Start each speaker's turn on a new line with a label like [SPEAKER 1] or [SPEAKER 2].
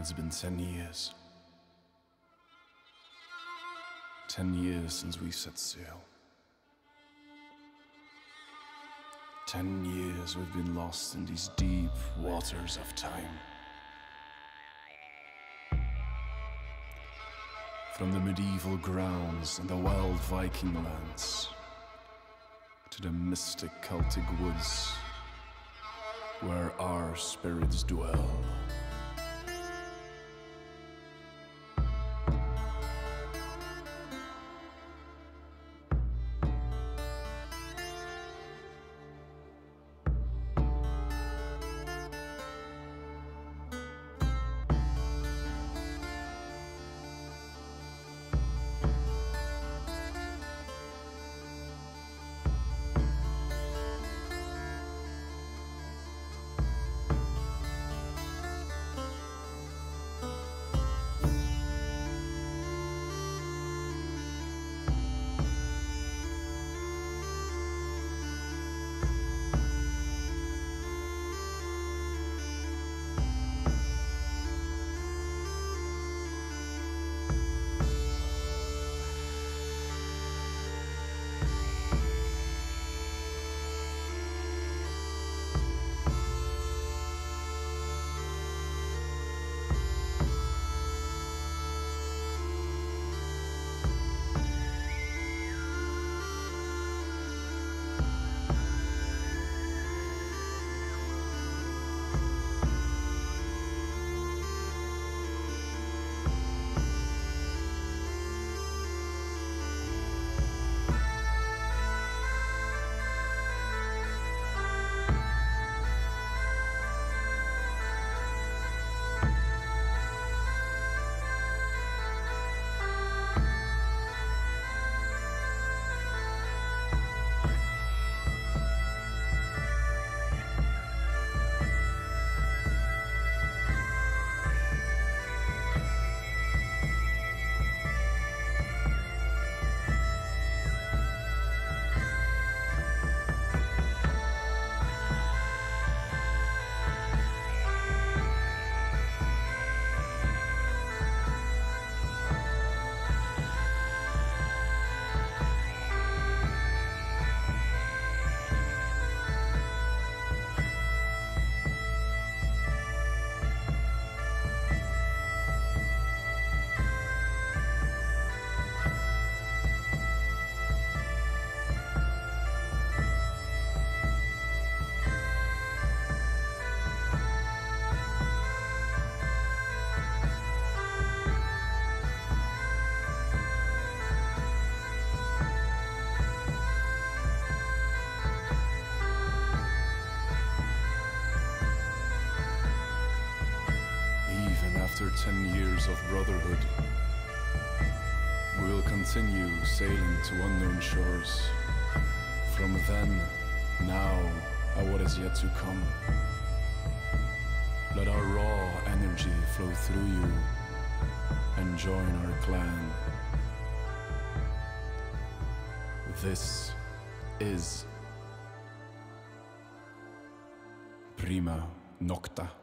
[SPEAKER 1] It's been 10 years. 10 years since we set sail. 10 years we've been lost in these deep waters of time. From the medieval grounds and the wild Viking lands to the mystic Celtic woods where our spirits dwell. After 10 years of brotherhood, we will continue sailing to unknown shores. From then, now, and what is yet to come. Let our raw energy flow through you and join our clan. This is Prima Nocta.